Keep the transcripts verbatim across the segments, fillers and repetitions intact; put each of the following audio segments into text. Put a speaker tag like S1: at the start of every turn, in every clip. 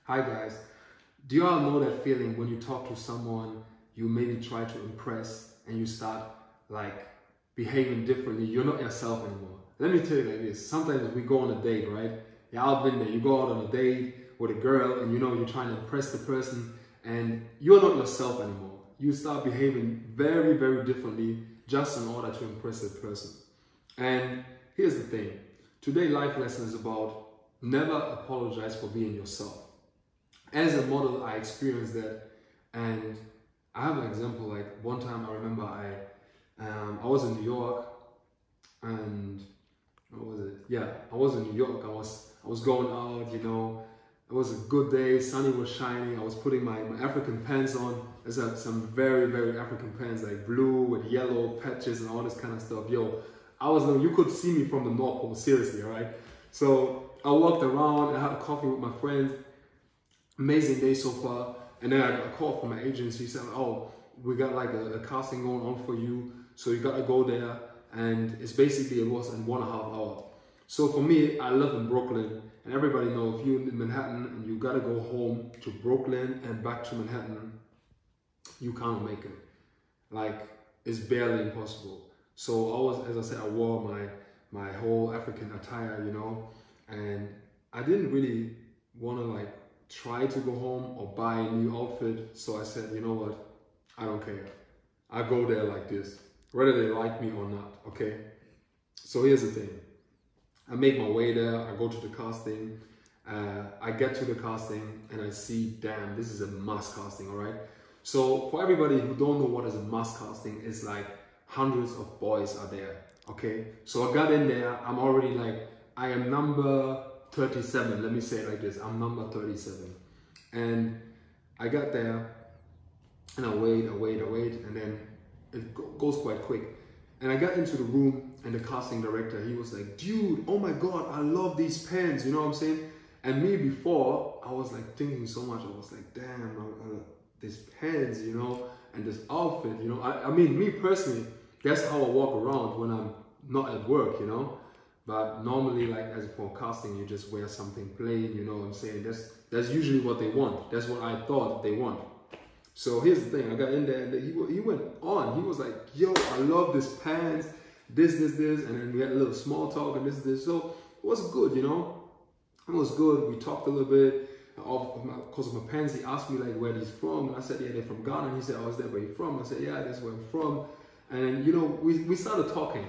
S1: Hi guys, do you all know that feeling when you talk to someone you maybe try to impress and you start like behaving differently? You're not yourself anymore. Let me tell you like this, sometimes we go on a date, right? Yeah, I've been there. You go out on a date with a girl and you know you're trying to impress the person and you're not yourself anymore. You start behaving very, very differently just in order to impress the person. And here's the thing, today's life lesson is about never apologize for being yourself. As a model, I experienced that, and I have an example. Like one time, I remember I um, I was in New York, and what was it? Yeah, I was in New York. I was I was going out. You know, it was a good day. Sunny was shining. I was putting my, my African pants on. There's uh, some very very African pants, like blue with yellow patches and all this kind of stuff. Yo, I was you could see me from the North Pole. Seriously, all right. So I walked around. I had a coffee with my friends. Amazing day so far, and then I got a call from my agency saying, oh, we got like a, a casting going on for you, so you gotta go there, and it's basically, it was in one and a half hour. So for me, I live in Brooklyn, and everybody knows if you're in Manhattan and you gotta go home to Brooklyn and back to Manhattan, you can't make it. Like, it's barely impossible. So I was, as I said, I wore my, my whole African attire, you know, and I didn't really wanna like try to go home or buy a new outfit. So I said, you know what, I don't care. I go there like this, whether they like me or not, okay? So here's the thing. I make my way there, I go to the casting, uh, I get to the casting and I see, damn, this is a mass casting, all right? So for everybody who don't know what is a mass casting, it's like hundreds of boys are there, okay? So I got in there, I'm already like, I am number thirty-seven, let me say it like this, I'm number thirty-seven. And I got there and I wait, I wait, I wait, and then it goes quite quick. And I got into the room and the casting director, he was like, dude, oh my God, I love these pants, you know what I'm saying? And me before, I was like thinking so much, I was like, damn, uh, these pants, you know, and this outfit, you know, I, I mean, me personally, that's how I walk around when I'm not at work, you know? But normally, like as for casting, you just wear something plain, you know what I'm saying? That's that's usually what they want. That's what I thought they want. So here's the thing, I got in there and he, he went on. He was like, yo, I love this pants, this, this, this. And then we had a little small talk and this, this. So it was good, you know? It was good. We talked a little bit. Because of my pants, he asked me like where he's from. And I said, yeah, they're from Ghana. And he said, oh, is that where you're from? I said, yeah, that's where I'm from. And you know, we, we started talking.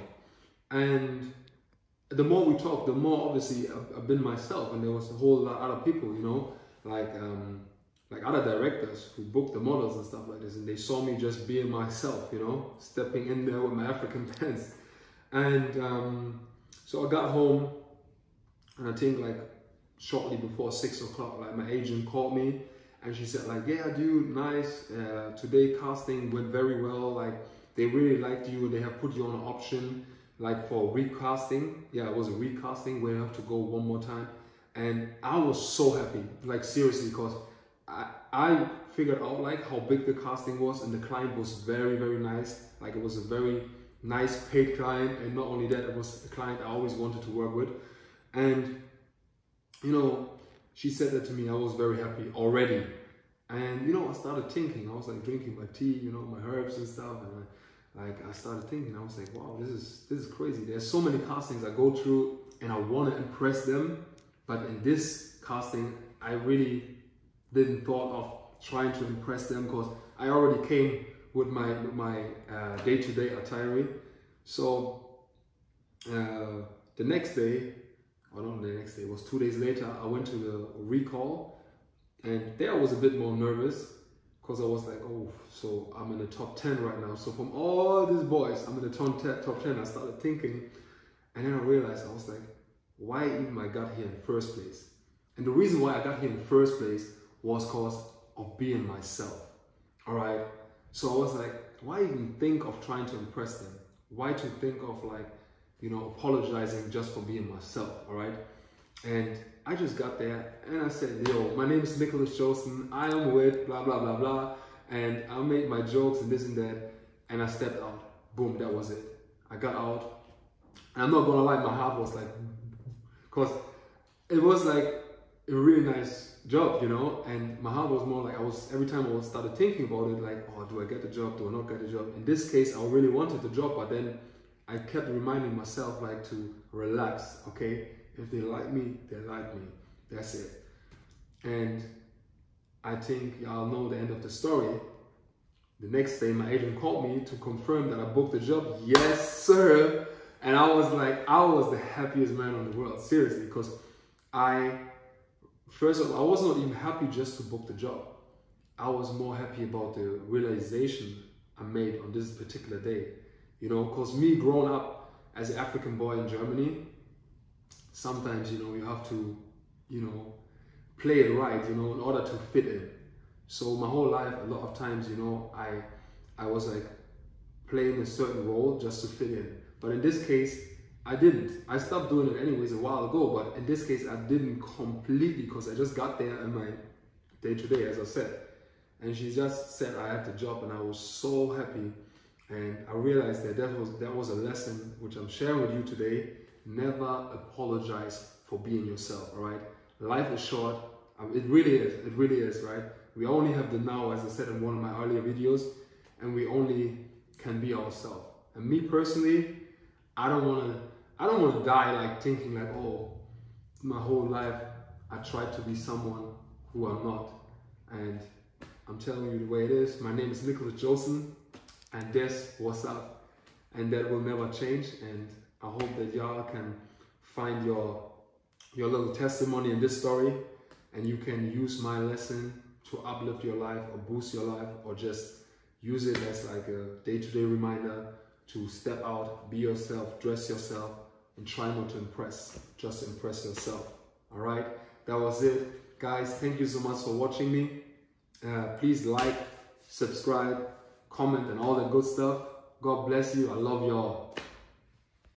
S1: And the more we talked, the more obviously I've, I've been myself, and there was a whole lot of other people, you know, like um, like other directors who booked the models and stuff like this, and they saw me just being myself, you know, stepping in there with my African pants. And um, so I got home, and I think like shortly before six o'clock, like my agent called me, and she said like, yeah, dude, nice. Uh, today casting went very well. Like they really liked you, and they have put you on an option. Like for recasting, yeah, it was a recasting where I have to go one more time. And I was so happy, like seriously, because I, I figured out like how big the casting was, and the client was very, very nice. Like it was a very nice paid client, and not only that, it was a client I always wanted to work with. And, you know, she said that to me, I was very happy already. And, you know, I started thinking, I was like drinking my tea, you know, my herbs and stuff, and I, Like I started thinking, I was like, wow, this is this is crazy. There's so many castings I go through and I want to impress them, but in this casting, I really didn't thought of trying to impress them because I already came with my with my uh, day-to-day attire. So uh, the next day, or not the next day, it was two days later, I went to the recall, and there I was a bit more nervous. Because I was like, oh, so I'm in the top ten right now. So from all these boys, I'm in the top ten. I started thinking, and then I realized, I was like, why even I got here in the first place? And the reason why I got here in the first place was because of being myself, all right? So I was like, why even think of trying to impress them? Why to think of like, you know, apologizing just for being myself, all right? And I just got there and I said, yo, my name is Nicholas Jolson. I am with blah, blah, blah, blah. And I made my jokes and this and that. And I stepped out. Boom, that was it. I got out. And I'm not going to lie, my heart was like, because it was like, a really nice job, you know, and my heart was more like, I was, every time I was started thinking about it, like, oh, do I get the job, do I not get the job? In this case, I really wanted the job, but then I kept reminding myself, like, to relax, okay? If they like me, they like me, that's it. And I think y'all know the end of the story. The next day, my agent called me to confirm that I booked the job. Yes, sir. And I was like, I was the happiest man in the world, seriously, because I, first of all, I was not even happy just to book the job. I was more happy about the realization I made on this particular day. You know, because me growing up as an African boy in Germany, sometimes, you know, you have to, you know, play it right, you know, in order to fit in. So my whole life, a lot of times, you know, I, I was like playing a certain role just to fit in. But in this case, I didn't. I stopped doing it anyways a while ago, but in this case, I didn't completely, because I just got there in my day-to-day, as I said. And she just said I had the job, and I was so happy. And I realized that that was, that was a lesson which I'm sharing with you today. Never apologize for being yourself, all right? Life is short. Um, it really is. It really is, right? We only have the now, as I said in one of my earlier videos, and we only can be ourselves. And me personally, I don't want to I don't want to die like thinking like, oh, my whole life I tried to be someone who I'm not. And I'm telling you the way it is. My name is Nicholas Jolson, and that's what's up. And that will never change. And I hope that y'all can find your, your little testimony in this story, and you can use my lesson to uplift your life or boost your life, or just use it as like a day-to-day reminder to step out, be yourself, dress yourself, and try not to impress, just impress yourself. All right, that was it. Guys, thank you so much for watching me. Uh, please like, subscribe, comment, and all that good stuff. God bless you. I love y'all.